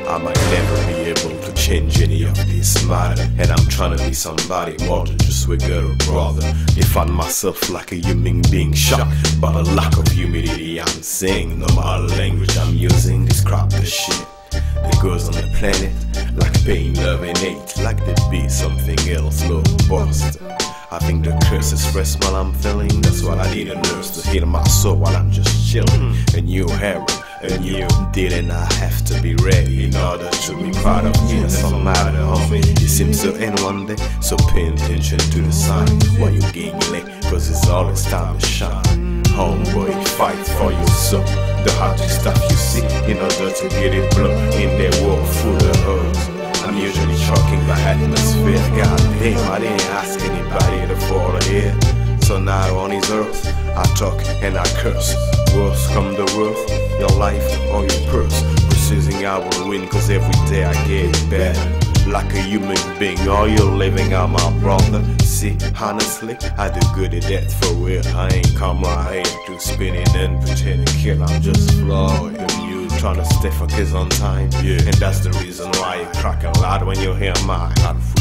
I might never be able to change any of this matter, and I'm trying to be somebody more than just a girl or brother. I find myself like a human being shocked by the lack of humility I'm seeing. No matter language I'm using, describe the shit that goes on the planet, like pain, love and hate, like there be something else, low bust. I think the curse is rest while I'm feeling. That's what I need, a nurse to heal my soul while I'm just chilling. A new era, a new deal, and I have to be ready in order to be proud of me. That's all matter, homie. It seems to end one day, so pay attention to the sign while you're getting late, cause it's always time to shine. Homeboy, fight for your soul, the hardest stuff you see, in order to get it blown in that world full of hoes. I'm usually shocking my atmosphere. God damn, I didn't ask anybody to fall here. So now on his earth, I talk and I curse. Worst come the worst, your life or your purse. Precising I will win, cause every day I get better. Like a human being, all you're living, I'm my brother. See, honestly, I do good at that for real. I ain't come right here to spinning and pretending kill. I'm just flawed. Trying to stay focused on time, yeah. And that's the reason why you crack a lot when you hear my heart.